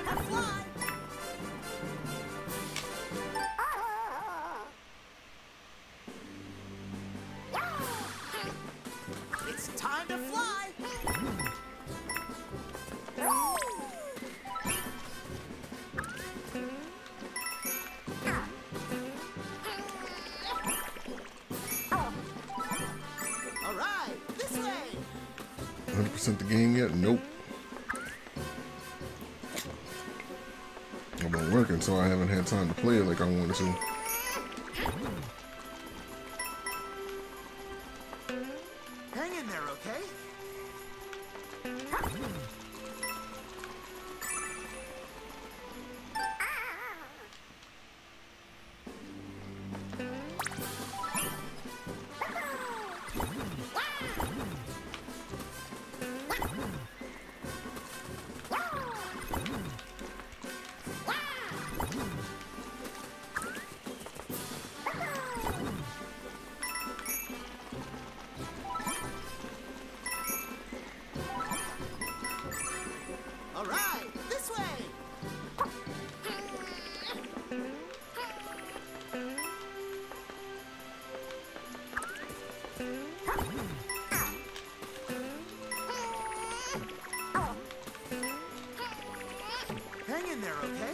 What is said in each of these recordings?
fly. It's time to fly. All right, this way. 100% the game yet? Nope. I've been working, so I haven't had time to play it like I wanted to. Hang in there, okay? All right, this way. Hang in there, okay?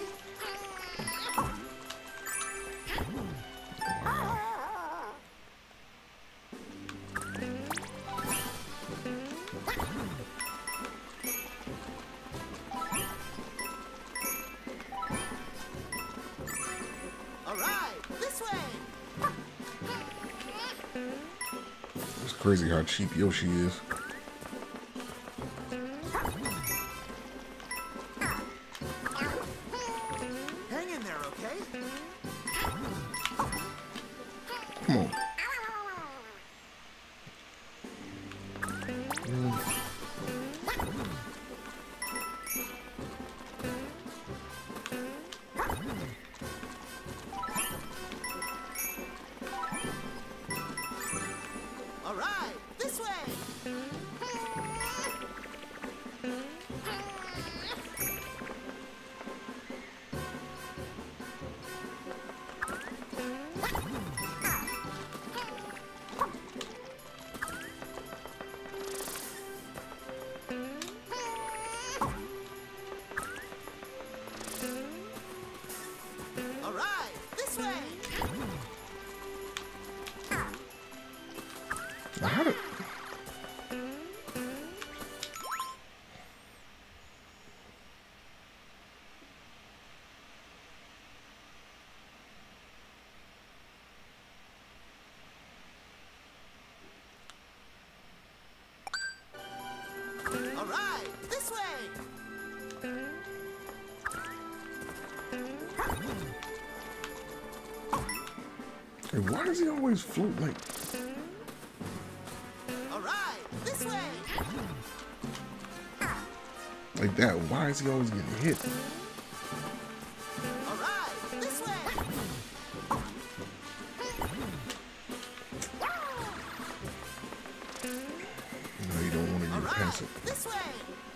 All right, this way. It's crazy how cheap Yoshi is. Hang in there, okay? Come on. All right, this way. All right, this way. Now, how did... All right, this way. Hey, why does he always float like... All right, this way. like that? Why is he always getting hit? All right, this way. No, you don't want to All get right, past it. this way.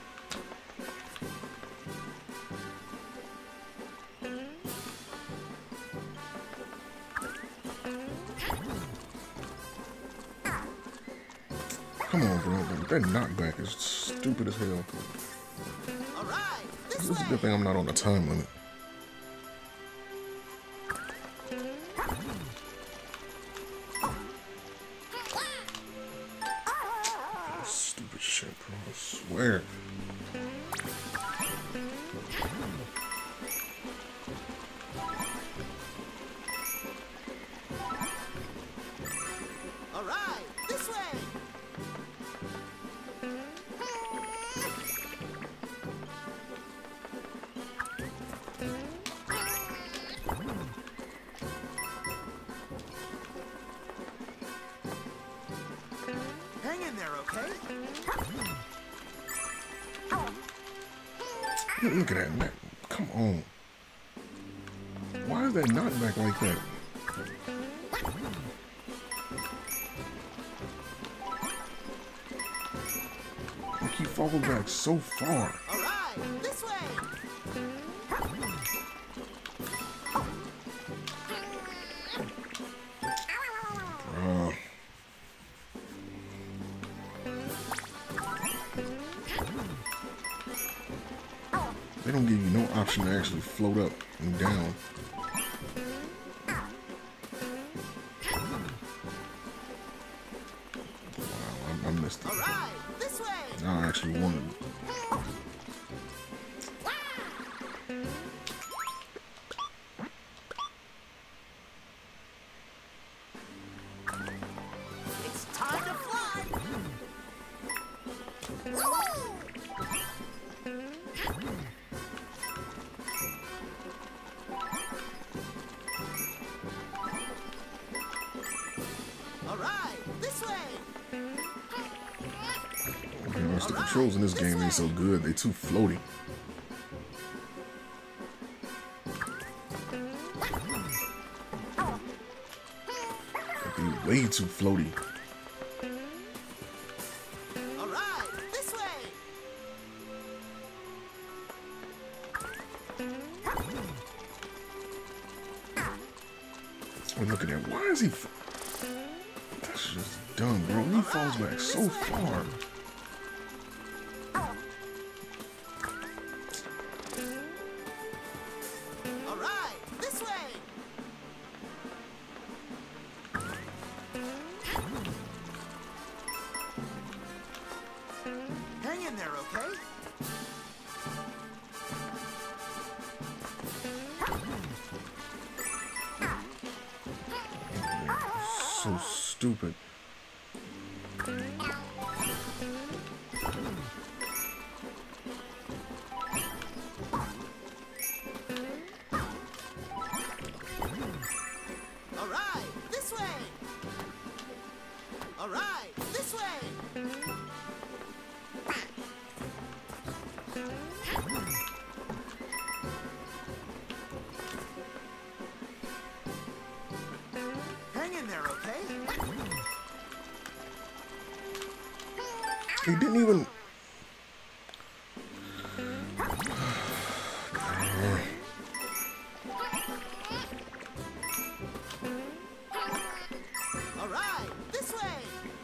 Come on, bro. That knockback is stupid as hell. All right, this This is a way. good thing I'm not on a time limit. Stupid shit, bro. I swear. All right, this way. Hang in there, okay? Look at that. Come on. Why is that knockback like that? Like he falls back so far. All right, this way. They don't give you no option to actually float up and down. Wow, I missed it. All right, this way. I actually wanted it. It's time to fly. All right, this way. You know, the controls in this game ain't so good. They too floaty. They way too floaty. All right, this way. Oh, look at that. Why is he... That's just dumb, bro. He falls back so far. All right, this way. Hang in there, okay? So stupid. All right, this way. All right, this way. Hang in there, okay? He didn't even... All right, this way.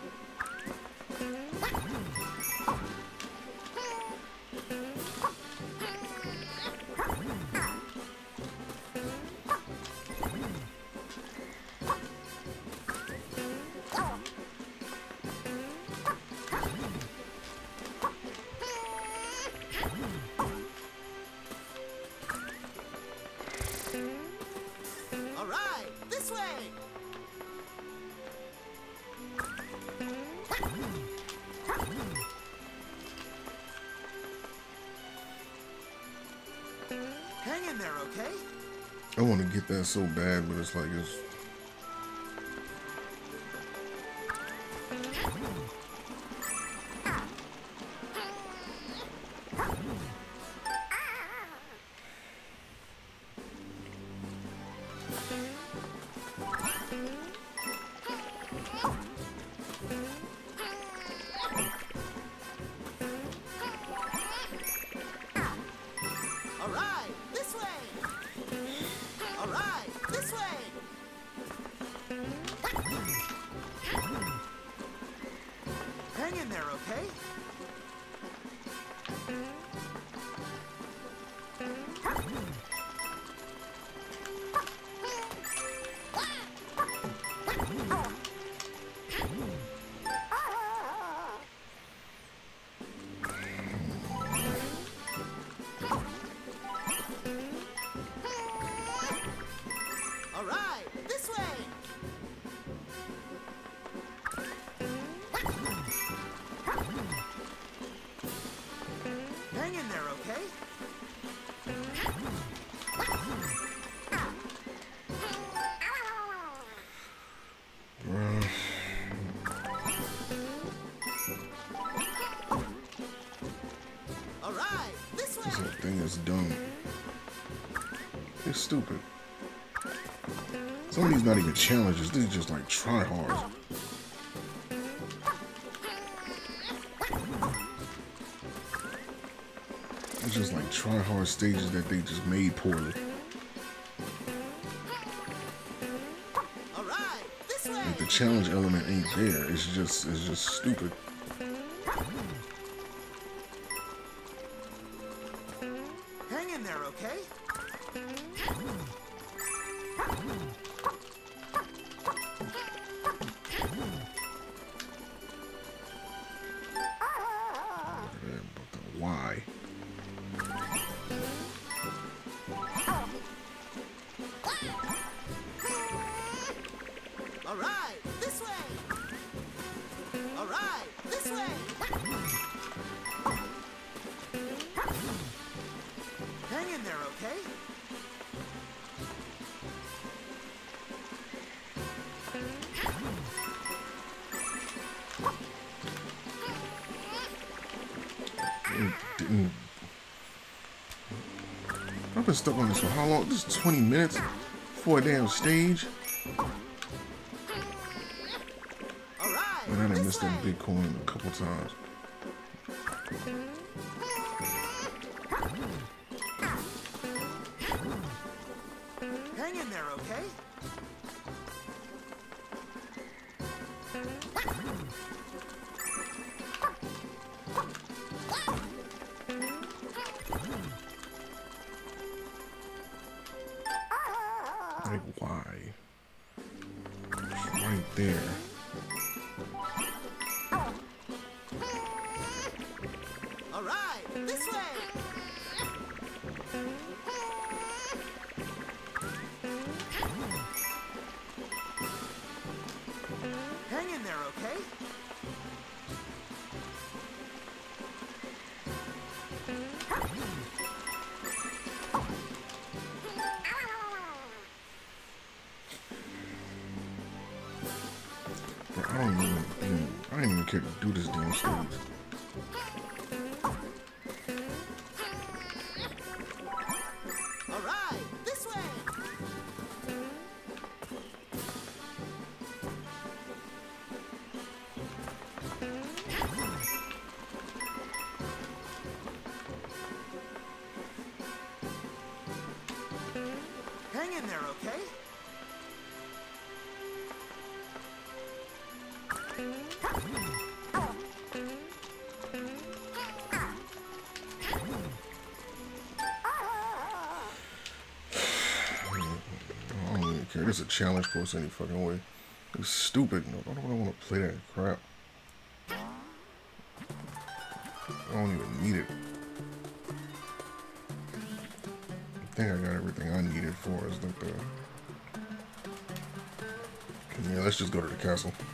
All right, this way. Hang in there, okay? I want to get that so bad, but it's like it's... All right, this way. All right, this way. Hang in there, okay? All right, this way. Hang in there, okay? Bruh. All right, this This way. thing is dumb. It's stupid. Some of these not even challenges. These just like try-hards. It's just like try-hard stages that they just made poorly. All right, this way. Like the challenge element ain't there. It's just stupid. Hang okay? But the why? All right, this way. All right, this way. Hang in there, okay? I've been stuck on this for how long? This is 20 minutes for a damn stage. All right, And I done this missed way. that big coin a couple times. Hang in there, okay? Like, why? It's right there. All right, this way. Hang in there, okay? But I don't I didn't even care to do this damn stage. All right, this way. Hang in there, okay? I don't even care. This is a challenge course any fucking way. It's stupid. No, I don't want to play that crap. I don't even need it. I think I got everything I needed for is like the... Yeah, let's just go to the castle.